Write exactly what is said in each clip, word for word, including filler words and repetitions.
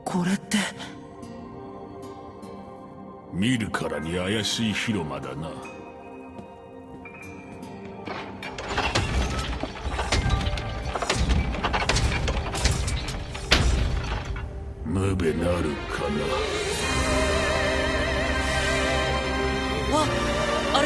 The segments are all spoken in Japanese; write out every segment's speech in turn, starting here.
これって。 見るからに怪しい広間だな。ムベなるかな。 あ、あれ。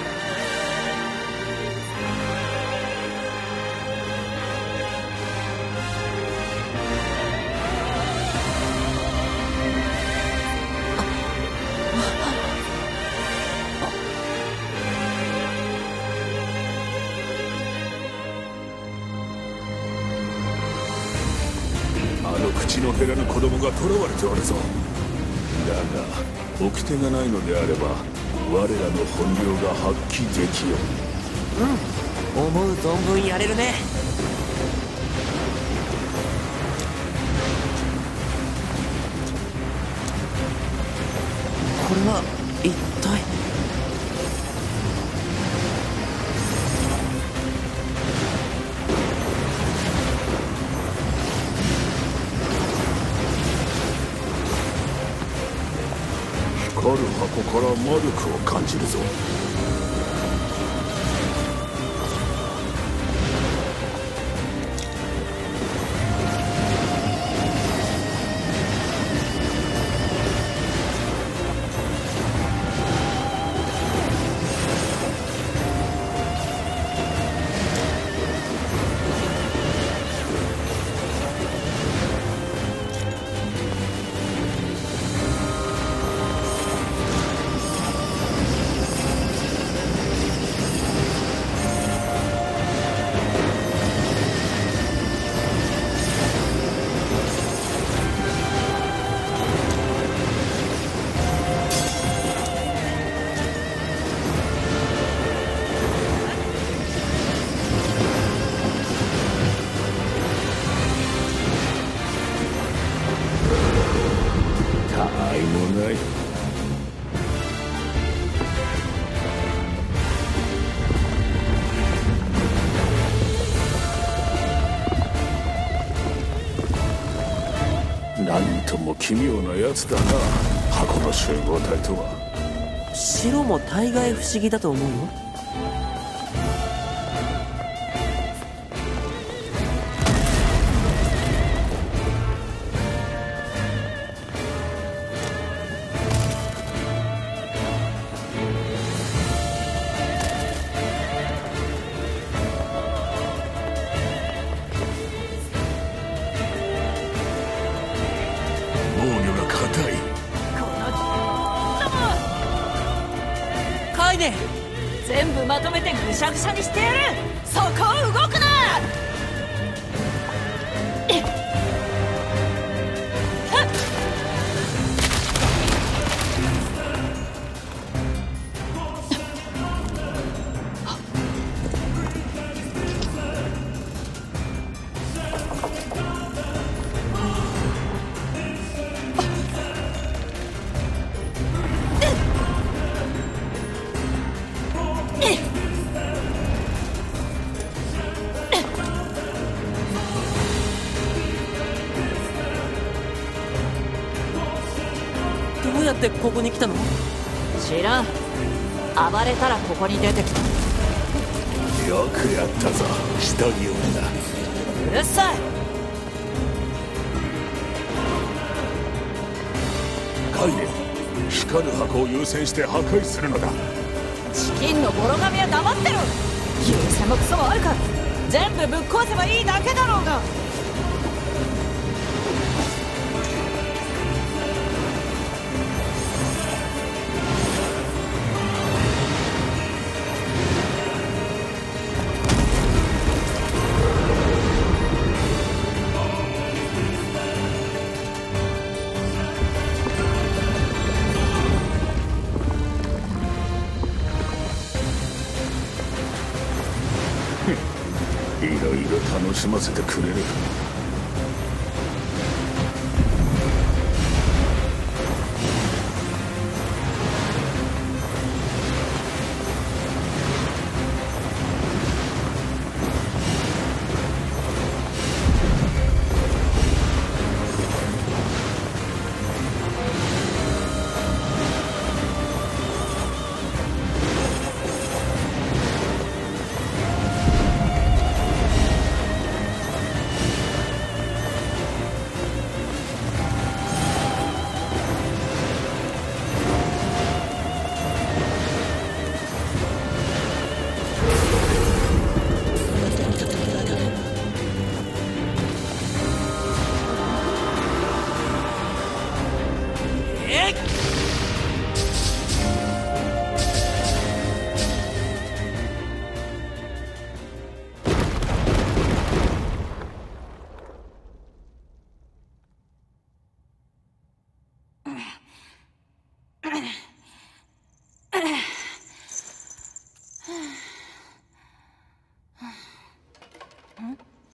口の減らぬ子供が囚われておるぞ。だが掟がないのであれば我らの本領が発揮できよう。うん、思う存分やれるね。これは一体。 光る箱から魔力を感じるぞ。なんとも奇妙なやつだな、箱の集合体とは。 白も大概不思議だと思うよ。 全部まとめてぐしゃぐしゃにしてやる。そこを動くな。 どうやってここに来たの？ 知らん。暴れたらここに出てきた。 よくやったぞ、一人女。 うるさい。 カイネ、光る箱を優先して破壊するのだ。 チキンのボロ髪は黙ってろ。優先もクソもあるか。全部ぶっ壊せばいいだけだろうが。 いろいろ楽しませてくれる。 ん